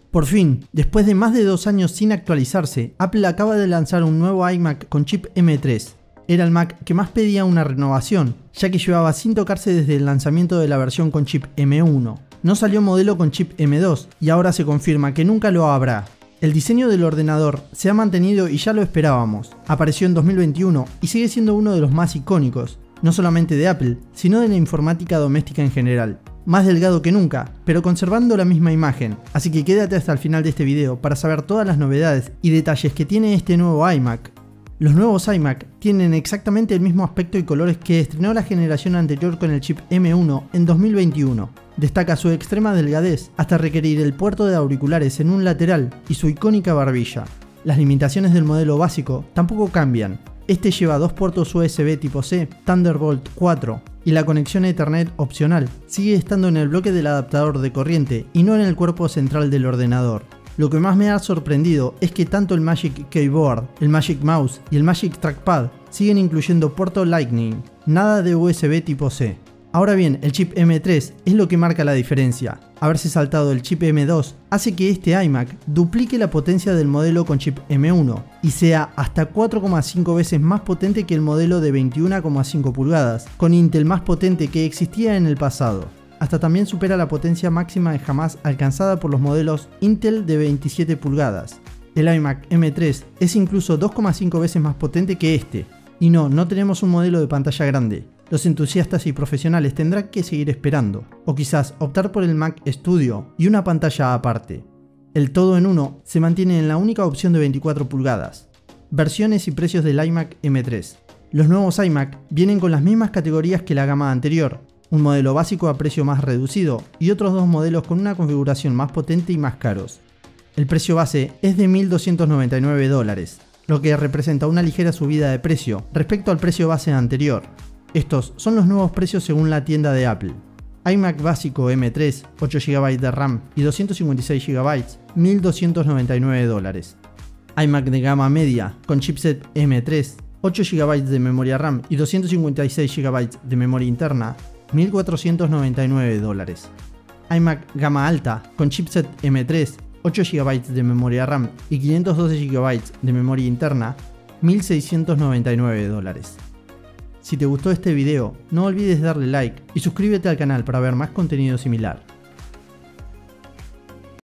Por fin, después de más de 2 años sin actualizarse, Apple acaba de lanzar un nuevo iMac con chip M3. Era el Mac que más pedía una renovación, ya que llevaba sin tocarse desde el lanzamiento de la versión con chip M1. No salió modelo con chip M2 y ahora se confirma que nunca lo habrá. El diseño del ordenador se ha mantenido y ya lo esperábamos. Apareció en 2021 y sigue siendo uno de los más icónicos, no solamente de Apple, sino de la informática doméstica en general. Más delgado que nunca, pero conservando la misma imagen, así que quédate hasta el final de este video para saber todas las novedades y detalles que tiene este nuevo iMac. Los nuevos iMac tienen exactamente el mismo aspecto y colores que estrenó la generación anterior con el chip M1 en 2021. Destaca su extrema delgadez hasta requerir el puerto de auriculares en un lateral y su icónica barbilla. Las limitaciones del modelo básico tampoco cambian. Este lleva 2 puertos USB tipo C, Thunderbolt 4 y la conexión Ethernet opcional sigue estando en el bloque del adaptador de corriente y no en el cuerpo central del ordenador. Lo que más me ha sorprendido es que tanto el Magic Keyboard, el Magic Mouse y el Magic Trackpad siguen incluyendo puerto Lightning, nada de USB tipo C. Ahora bien, el chip M3 es lo que marca la diferencia. Haberse saltado el chip M2 hace que este iMac duplique la potencia del modelo con chip M1 y sea hasta 4,5 veces más potente que el modelo de 21,5 pulgadas, con Intel más potente que existía en el pasado. Hasta también supera la potencia máxima jamás alcanzada por los modelos Intel de 27 pulgadas. El iMac M3 es incluso 2,5 veces más potente que este. Y no tenemos un modelo de pantalla grande. Los entusiastas y profesionales tendrán que seguir esperando, o quizás optar por el Mac Studio y una pantalla aparte. El todo en uno se mantiene en la única opción de 24 pulgadas. Versiones y precios del iMac M3. Los nuevos iMac vienen con las mismas categorías que la gama anterior, un modelo básico a precio más reducido y otros 2 modelos con una configuración más potente y más caros. El precio base es de $1.299, lo que representa una ligera subida de precio respecto al precio base anterior. Estos son los nuevos precios según la tienda de Apple. iMac básico M3, 8 GB de RAM y 256 GB, $1.299. iMac de gama media con chipset M3, 8 GB de memoria RAM y 256 GB de memoria interna, $1.499. iMac gama alta con chipset M3, 8 GB de memoria RAM y 512 GB de memoria interna, $1.699. Si te gustó este video, no olvides darle like y suscríbete al canal para ver más contenido similar.